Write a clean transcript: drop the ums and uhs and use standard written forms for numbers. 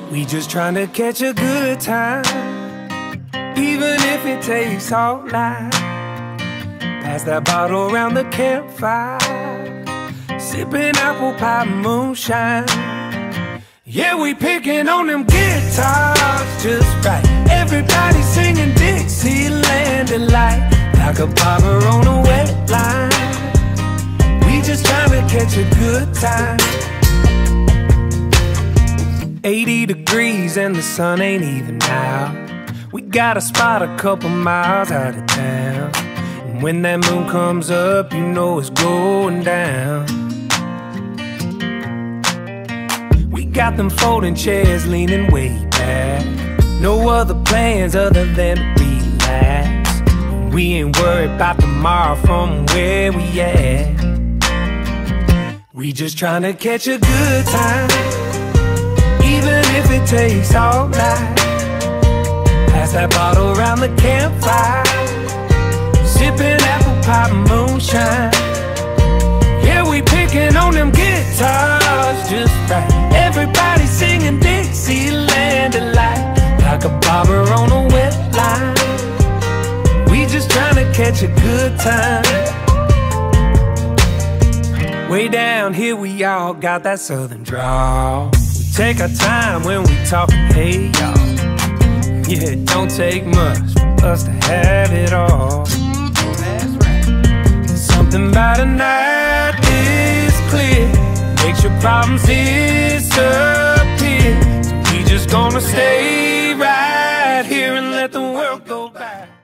We just trying to catch a good time, even if it takes all night. Pass that bottle around the campfire, sipping apple pie moonshine. Yeah, we picking on them guitars just right. Everybody singing Dixieland delight, like a barber on a wet line. We just trying to catch a good time. 80 degrees and the sun ain't even out. We got a spot a couple miles out of town, and when that moon comes up, you know it's going down. We got them folding chairs leaning way back, no other plans other than to relax. We ain't worried about tomorrow from where we at. We just trying to catch a good time, even if it takes all night. Pass that bottle around the campfire, sipping apple pie moonshine. Yeah, we picking on them guitars just right. Everybody singing Dixieland delight, like a barber on a wet line. We just trying to catch a good time. Way down here we all got that southern drawl. We take our time when we talkin', hey y'all. Yeah, it don't take much for us to have it all. That's right. Something about a night is clear, makes your problems disappear. So we just gonna stay right here and let the world go by.